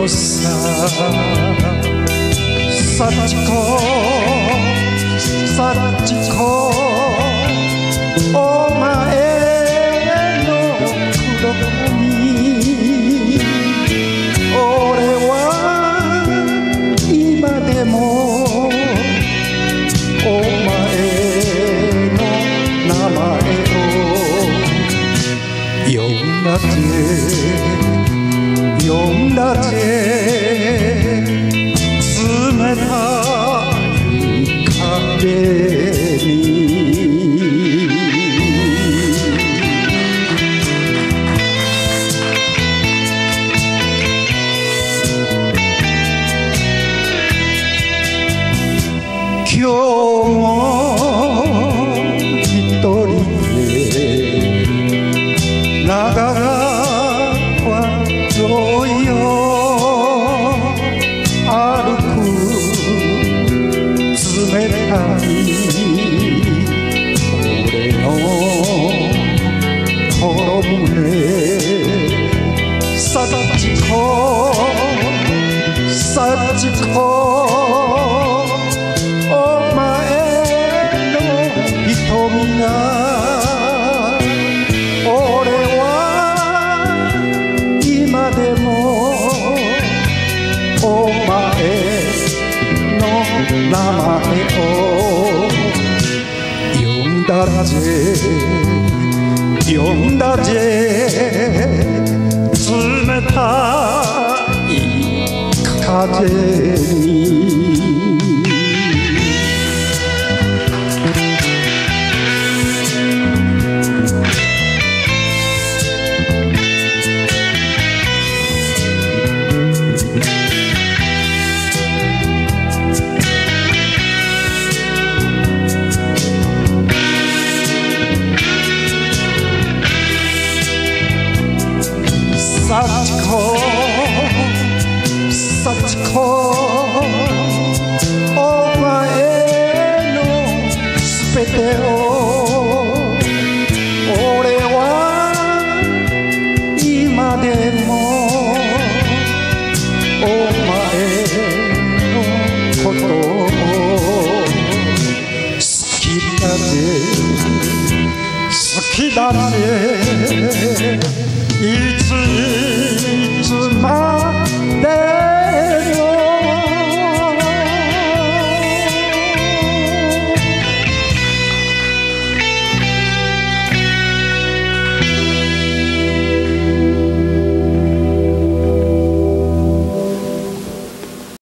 のさ幸子幸子お前の黒髪俺は今でもお前の名前を呼んだぜ呼んだぜ冷たい風に今日も一人で長川沿いを歩く冷たい俺の心胸幸子幸子お前の瞳が俺は今でもお前の名前を呼んだぜ呼んだぜ冷たい風に幸子幸子お前のすべてを俺は今でもお前のことを好きだぜ好きだぜいつまで